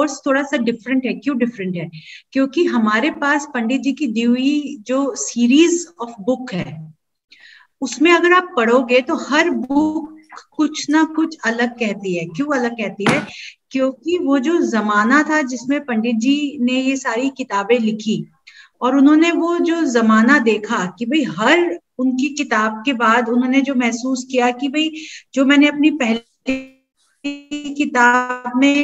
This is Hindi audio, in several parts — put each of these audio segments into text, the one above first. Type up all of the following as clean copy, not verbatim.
कोर्स थोड़ा सा डिफरेंट है। क्यों डिफरेंट है? क्योंकि हमारे पास पंडित जी की दी हुई जो सीरीज ऑफ बुक है, उसमें अगर आप पढ़ोगे तो हर बुक कुछ ना कुछ अलग कहती है। क्यों अलग कहती है? क्योंकि वो जो जमाना था जिसमें पंडित जी ने ये सारी किताबें लिखी, और उन्होंने वो जो जमाना देखा कि भाई हर उनकी किताब के बाद उन्होंने जो महसूस किया कि भाई जो मैंने अपनी पहली किताब में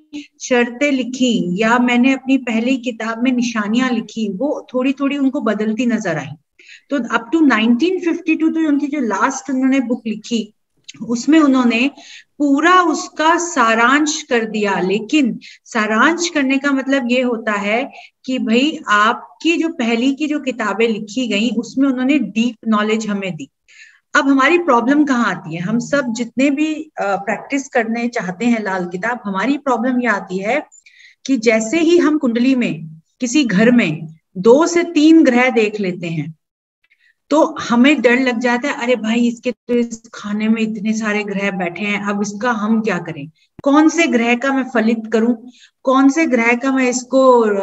शर्तें लिखी या मैंने अपनी पहली किताब में निशानियां लिखी, वो थोड़ी थोड़ी उनको बदलती नजर आई। तो अप टू 1952 तो उनकी जो लास्ट उन्होंने बुक लिखी, उसमें उन्होंने पूरा उसका सारांश कर दिया। लेकिन सारांश करने का मतलब ये होता है कि भाई आपकी जो पहली की जो किताबें लिखी गई उसमें उन्होंने डीप नॉलेज हमें दी। अब हमारी प्रॉब्लम कहाँ आती है? हम सब जितने भी प्रैक्टिस करने चाहते हैं लाल किताब, हमारी प्रॉब्लम ये आती है कि जैसे ही हम कुंडली में किसी घर में 2 से 3 ग्रह देख लेते हैं तो हमें डर लग जाता है, अरे भाई इसके तो इस खाने में इतने सारे ग्रह बैठे हैं, अब इसका हम क्या करें? कौन से ग्रह का मैं फलित करूं? कौन से ग्रह का मैं इसको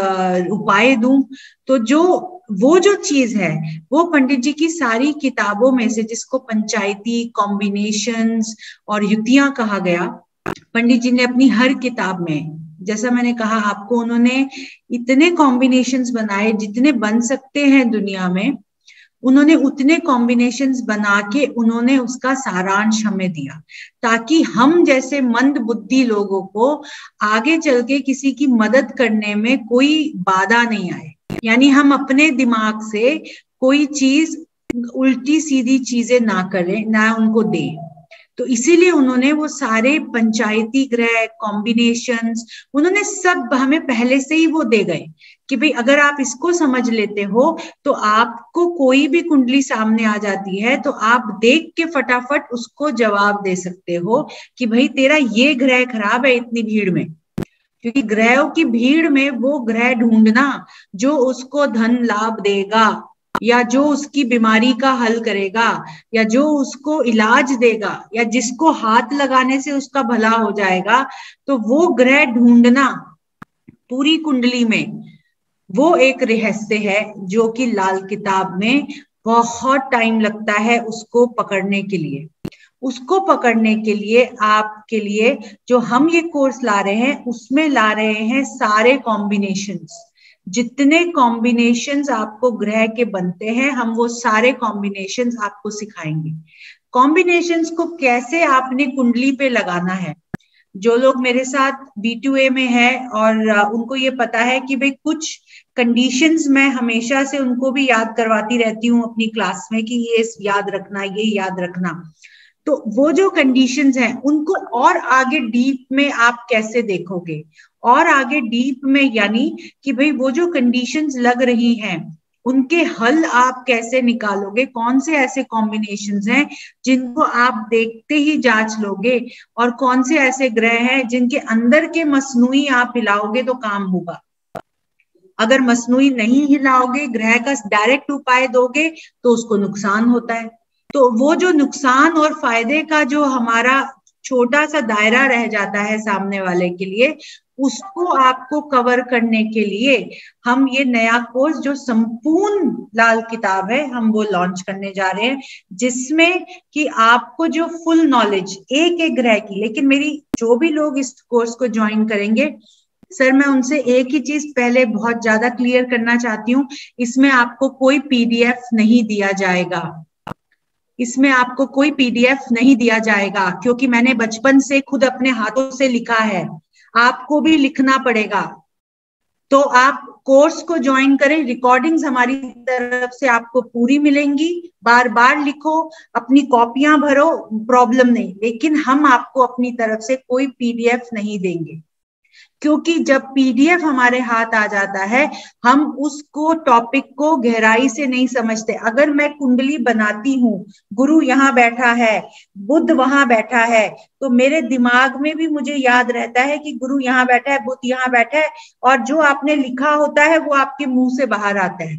उपाय दूं? तो वो जो चीज है वो पंडित जी की सारी किताबों में से, जिसको पंचायती कॉम्बिनेशंस और युतियां कहा गया, पंडित जी ने अपनी हर किताब में, जैसा मैंने कहा आपको, उन्होंने इतने कॉम्बिनेशंस बनाए जितने बन सकते हैं दुनिया में। उन्होंने उतने कॉम्बिनेशंस बना के उन्होंने उसका सारांश हमें दिया, ताकि हम जैसे मंद बुद्धि लोगों को आगे चल के किसी की मदद करने में कोई बाधा नहीं आए। यानी हम अपने दिमाग से कोई चीज, उल्टी सीधी चीजें ना करें, ना उनको दें। तो इसीलिए उन्होंने वो सारे पंचायती ग्रह कॉम्बिनेशंस, उन्होंने सब हमें पहले से ही वो दे गए कि भाई अगर आप इसको समझ लेते हो तो आपको कोई भी कुंडली सामने आ जाती है तो आप देख के फटाफट उसको जवाब दे सकते हो कि भाई तेरा ये ग्रह खराब है इतनी भीड़ में। क्योंकि ग्रहों की भीड़ में वो ग्रह ढूंढना जो उसको धन लाभ देगा, या जो उसकी बीमारी का हल करेगा, या जो उसको इलाज देगा, या जिसको हाथ लगाने से उसका भला हो जाएगा, तो वो ग्रह ढूंढना पूरी कुंडली में वो एक रहस्य है जो कि लाल किताब में बहुत टाइम लगता है उसको पकड़ने के लिए। उसको पकड़ने के लिए आपके लिए जो हम ये कोर्स ला रहे हैं उसमें ला रहे हैं सारे कॉम्बिनेशंस। जितने कॉम्बिनेशंस आपको ग्रह के बनते हैं हम वो सारे कॉम्बिनेशंस आपको सिखाएंगे। कॉम्बिनेशंस को कैसे आपने कुंडली पे लगाना है। जो लोग मेरे साथ B2A में है और उनको ये पता है कि भाई कुछ कंडीशंस मैं हमेशा से उनको भी याद करवाती रहती हूँ अपनी क्लास में कि ये याद रखना, ये याद रखना। तो वो जो कंडीशंस हैं उनको और आगे डीप में आप कैसे देखोगे, और आगे डीप में यानी कि भाई वो जो कंडीशंस लग रही हैं उनके हल आप कैसे निकालोगे, कौन से ऐसे कॉम्बिनेशंस हैं जिनको आप देखते ही जांच लोगे, और कौन से ऐसे ग्रह हैं जिनके अंदर के मसनूई आप हिलाओगे तो काम होगा। अगर मसनूई नहीं हिलाओगे, ग्रह का डायरेक्ट उपाय दोगे तो उसको नुकसान होता है। तो वो जो नुकसान और फायदे का जो हमारा छोटा सा दायरा रह जाता है सामने वाले के लिए, उसको आपको कवर करने के लिए हम ये नया कोर्स जो संपूर्ण लाल किताब है हम वो लॉन्च करने जा रहे हैं, जिसमें कि आपको जो फुल नॉलेज एक एक ग्रह की। लेकिन मेरी जो भी लोग इस कोर्स को ज्वाइन करेंगे सर, मैं उनसे एक ही चीज पहले बहुत ज्यादा क्लियर करना चाहती हूँ, इसमें आपको कोई PDF नहीं दिया जाएगा। इसमें आपको कोई PDF नहीं दिया जाएगा, क्योंकि मैंने बचपन से खुद अपने हाथों से लिखा है, आपको भी लिखना पड़ेगा। तो आप कोर्स को ज्वाइन करें, रिकॉर्डिंग्स हमारी तरफ से आपको पूरी मिलेंगी, बार बार लिखो, अपनी कॉपियां भरो, प्रॉब्लम नहीं। लेकिन हम आपको अपनी तरफ से कोई PDF नहीं देंगे, क्योंकि जब PDF हमारे हाथ आ जाता है हम उसको टॉपिक को गहराई से नहीं समझते। अगर मैं कुंडली बनाती हूँ, गुरु यहाँ बैठा है, बुध वहां बैठा है, तो मेरे दिमाग में भी मुझे याद रहता है कि गुरु यहाँ बैठा है, बुध यहाँ बैठा है, और जो आपने लिखा होता है वो आपके मुंह से बाहर आता है।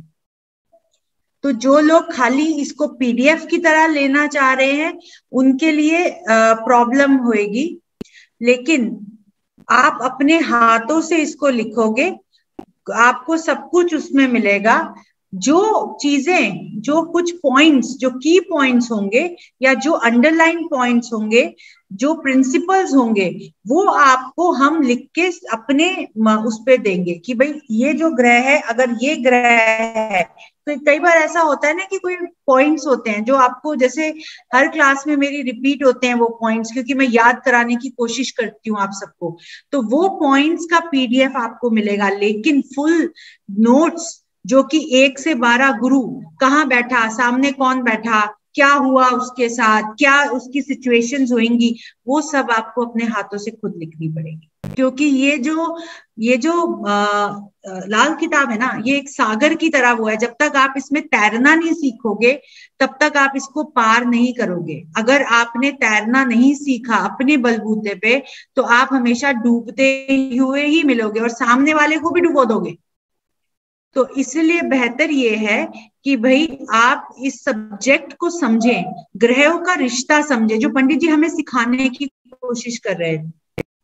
तो जो लोग खाली इसको PDF की तरह लेना चाह रहे हैं उनके लिए प्रॉब्लम होएगी। लेकिन आप अपने हाथों से इसको लिखोगे, आपको सब कुछ उसमें मिलेगा। जो चीजें, जो कुछ पॉइंट्स, जो की पॉइंट्स होंगे या जो अंडरलाइन पॉइंट्स होंगे, जो प्रिंसिपल्स होंगे, वो आपको हम लिख के अपने उस पे देंगे कि भाई ये जो ग्रह है, अगर ये ग्रह है तो कई बार ऐसा होता है ना कि कोई पॉइंट्स होते हैं जो आपको, जैसे हर क्लास में मेरी रिपीट होते हैं वो पॉइंट्स, क्योंकि मैं याद कराने की कोशिश करती हूँ आप सबको। तो वो पॉइंट्स का पीडीएफ आपको मिलेगा, लेकिन फुल नोट्स जो कि 1 से 12 गुरु कहाँ बैठा, सामने कौन बैठा, क्या हुआ उसके साथ, क्या उसकी सिचुएशंस होंगी, वो सब आपको अपने हाथों से खुद लिखनी पड़ेगी। क्योंकि ये जो लाल किताब है ना, ये एक सागर की तरह वो है। जब तक आप इसमें तैरना नहीं सीखोगे तब तक आप इसको पार नहीं करोगे। अगर आपने तैरना नहीं सीखा अपने बलबूते पे तो आप हमेशा डूबते हुए ही मिलोगे और सामने वाले को भी डुबो दोगे। तो इसलिए बेहतर ये है कि भाई आप इस सब्जेक्ट को समझें, ग्रहों का रिश्ता समझें, जो पंडित जी हमें सिखाने की कोशिश कर रहे थे।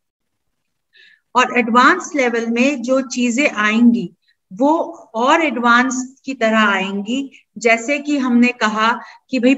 और एडवांस लेवल में जो चीजें आएंगी वो और एडवांस की तरह आएंगी। जैसे कि हमने कहा कि भाई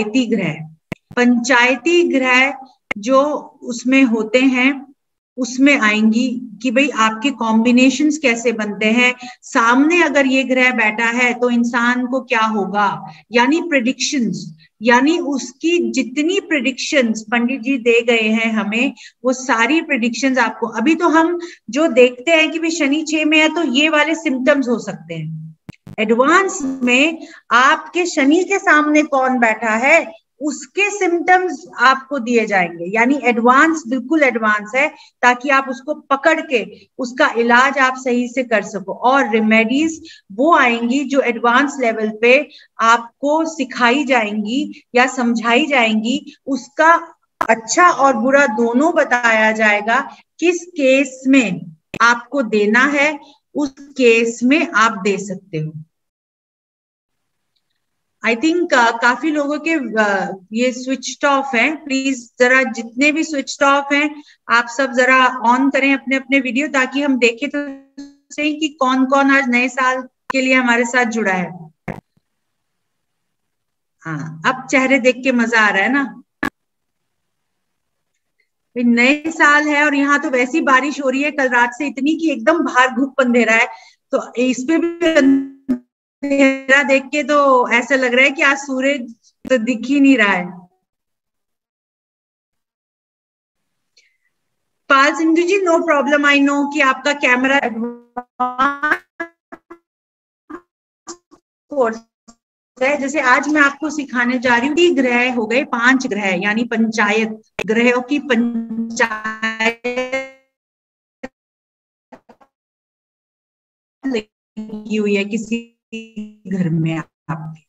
पंचायती ग्रह जो उसमें होते हैं उसमें आएंगी कि भाई आपके कॉम्बिनेशंस कैसे बनते हैं। सामने अगर ये ग्रह बैठा है तो इंसान को क्या होगा, यानी प्रेडिक्शंस, यानी उसकी जितनी प्रेडिक्शंस पंडित जी दे गए हैं हमें, वो सारी प्रेडिक्शंस आपको। अभी तो हम जो देखते हैं कि भाई शनि 6 में है तो ये वाले सिम्टम्स हो सकते हैं। एडवांस में आपके शनि के सामने कौन बैठा है उसके सिम्टम्स आपको दिए जाएंगे, यानी एडवांस, बिल्कुल एडवांस है, ताकि आप उसको पकड़ के उसका इलाज आप सही से कर सको। और रेमेडीज वो आएंगी जो एडवांस लेवल पे आपको सिखाई जाएंगी या समझाई जाएंगी। उसका अच्छा और बुरा दोनों बताया जाएगा। किस केस में आपको देना है उस केस में आप दे सकते हो। आई थिंक काफी लोगों के ये स्विच ऑफ है। प्लीज जरा जितने भी स्विच ऑफ हैं आप सब जरा ऑन करें अपने अपने वीडियो, ताकि हम देखें तो सही कि कौन कौन आज नए साल के लिए हमारे साथ जुड़ा है। हाँ, अब चेहरे देख के मजा आ रहा है ना। नए साल है और यहाँ तो वैसी बारिश हो रही है कल रात से इतनी कि एकदम बाहर धूप अंधेरा है, तो इस पे भी अंधेरा देख के तो ऐसा लग रहा है कि आज सूरज तो दिख ही नहीं रहा है। Pal Sindhu ji, no problem, I know कि आपका कैमरा कोर्स है। जैसे आज मैं आपको सिखाने जा रही हूँ, ग्रह हो गए 5 ग्रह, यानी पंचायत, ग्रहों की पंचायत लगी हुई है किसी घर में आपके।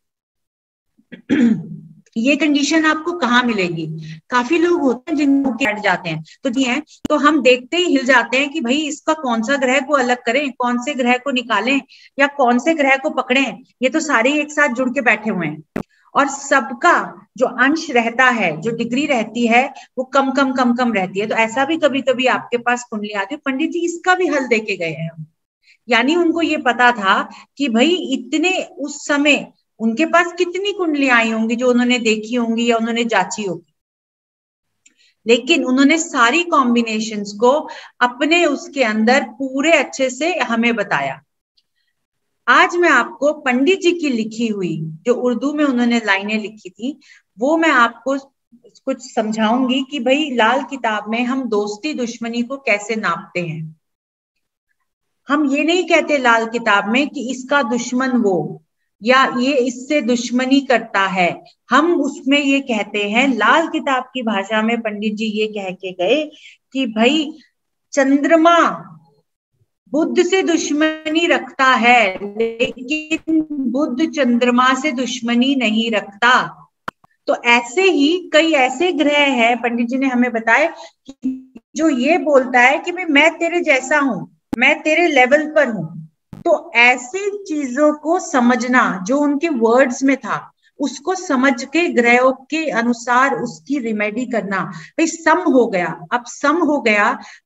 ये कंडीशन आपको कहाँ मिलेगी? काफी लोग होते हैं जिनको बैठ जाते हैं तो जी है, तो हम देखते ही हिल जाते हैं कि भाई इसका कौन सा ग्रह को अलग करें, कौन से ग्रह को निकालें या कौन से ग्रह को पकड़ें। ये तो सारे एक साथ जुड़ के बैठे हुए हैं और सबका जो अंश रहता है, जो डिग्री रहती है, वो कम कम कम कम रहती है। तो ऐसा भी कभी कभी आपके पास कुंडली आती है, पंडित जी इसका भी हल देके गए हैं। यानी उनको ये पता था कि भाई इतने उस समय उनके पास कितनी कुंडलियां आई होंगी जो उन्होंने देखी होंगी या उन्होंने जांची होगी, लेकिन उन्होंने सारी कॉम्बिनेशंस को अपने उसके अंदर पूरे अच्छे से हमें बताया। आज मैं आपको पंडित जी की लिखी हुई जो उर्दू में उन्होंने लाइनें लिखी थी वो मैं आपको कुछ समझाऊंगी कि भाई लाल किताब में हम दोस्ती दुश्मनी को कैसे नापते हैं। हम ये नहीं कहते लाल किताब में कि इसका दुश्मन वो या ये इससे दुश्मनी करता है। हम उसमें ये कहते हैं, लाल किताब की भाषा में पंडित जी ये कह के गए कि भाई चंद्रमा बुध से दुश्मनी रखता है, लेकिन बुध चंद्रमा से दुश्मनी नहीं रखता। तो ऐसे ही कई ऐसे ग्रह हैं पंडित जी ने हमें बताया कि जो ये बोलता है कि मैं तेरे जैसा हूं, मैं तेरे लेवल पर हूं। तो ऐसी चीजों को समझना जो उनके वर्ड्स में था, उसको समझ के ग्रहों के अनुसार उसकी रिमेडी करना। भाई सम हो गया, अब सम हो गया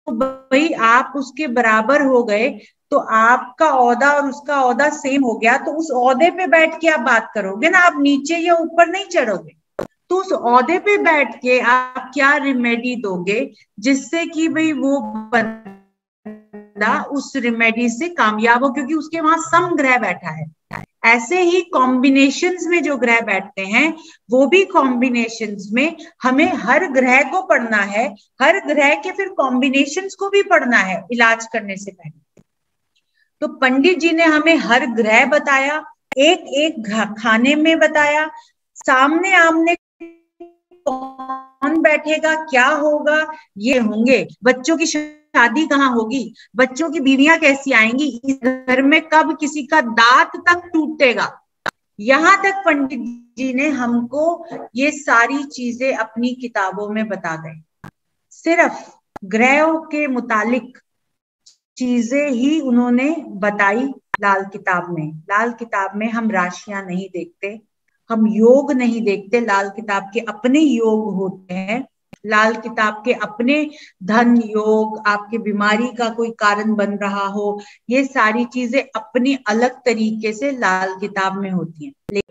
भाई आप उसके बराबर हो गए, तो आपका ओहदा और उसका ओहदा सेम हो गया, तो उस ओहदे पे बैठ के आप बात करोगे ना, आप नीचे या ऊपर नहीं चढ़ोगे। तो उस ओहदे पे बैठ के आप क्या रिमेडी दोगे जिससे कि भाई वो बंदा उस रिमेडी से कामयाब हो, क्योंकि उसके वहां सम ग्रह बैठा है। ऐसे ही कॉम्बिनेशंस में जो ग्रह बैठते हैं, वो भी कॉम्बिनेशंस में हमें हर ग्रह को पढ़ना है, हर ग्रह के फिर कॉम्बिनेशंस को भी पढ़ना है इलाज करने से पहले। तो पंडित जी ने हमें हर ग्रह बताया, एक एक खाने में बताया, सामने आमने कौन बैठेगा, क्या होगा, ये होंगे, बच्चों की शादी कहाँ होगी, बच्चों की बीवियां कैसी आएंगी, इस घर में कब किसी का दांत तक टूटेगा, यहाँ तक पंडित जी ने हमको ये सारी चीजें अपनी किताबों में बता गए। सिर्फ ग्रहों के मुतालिक चीजें ही उन्होंने बताई लाल किताब में। लाल किताब में हम राशियां नहीं देखते, हम योग नहीं देखते, लाल किताब के अपने योग होते हैं, लाल किताब के अपने धन योग, आपके बीमारी का कोई कारण बन रहा हो, ये सारी चीजें अपनी अलग तरीके से लाल किताब में होती हैं।